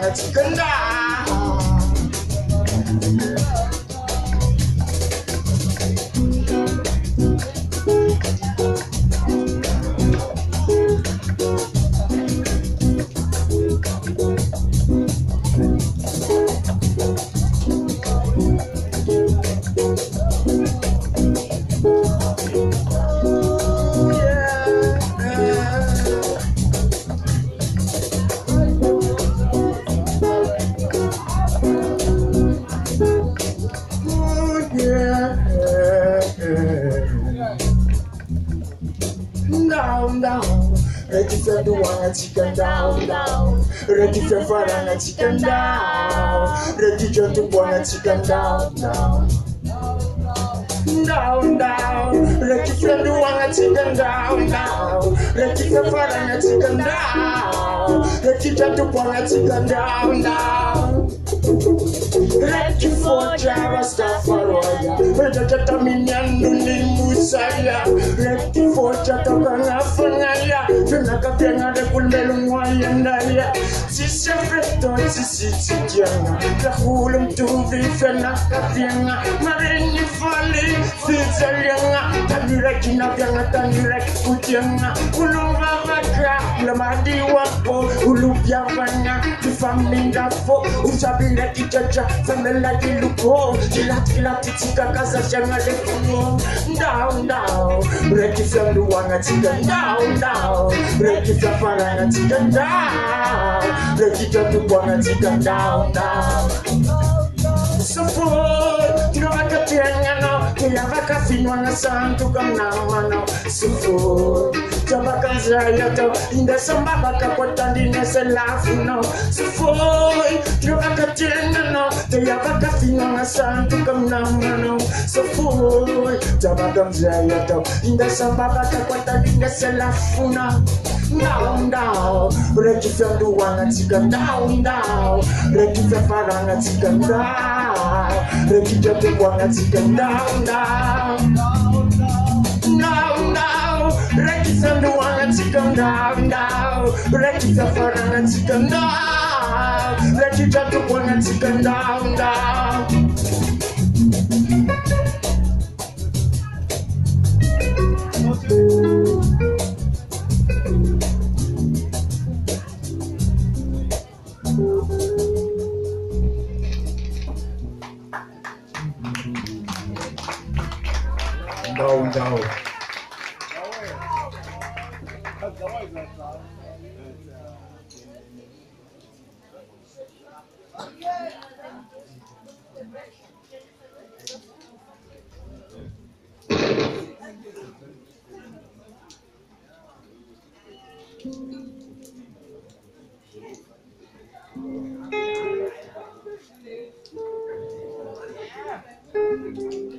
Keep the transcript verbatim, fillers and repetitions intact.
wanna chicken down. Down, down, ready for the one chicken down, down, ready for fire chicken down, ready for the one chicken down, down, down, down, ready for the one chicken down, down, ready for fire chicken down, ready for the one chicken down, down. Ready for Java stuff for Roya, ready to Taminian Dundi Musaya, ready for Chatogana Fanaya, Tunaka Piana de Kulmelumwayandaya, Sisha Freto, Sisi Tiana, the Hulum to Vifena, Kapiana, Marini Fali, Fizaliana, Tandirakina Piana, Tandirak Putiana, Uluma Vaka, Lamadi Wapo, Ulupiavana, the family Dafo, Usabila Chacha, Famela di Lupo, Gilatila Tika Casa Jana de Fumo, down, down, ready from the one at chicken down, down, ready from Farana chicken down, ready from the one at chicken down, down. So full, you know, I can't tell you now, you have a coffee on a sun to come now, so full. Tabakazayato, in the Sambaka, what and in the laugh, no, so full, you have a tender, no, they have a coffee on a sun to come now, no, so full, Tabakazayato, in the Sambaka, what and in the laugh, no. Down, down, ready from the one at chicken down, down, ready for Farana chicken down, ready to the one at chicken down, down, down, down, ready from the one at chicken down, down, ready for Farana chicken down, ready to the one at chicken down, down. Down, down. Thank you.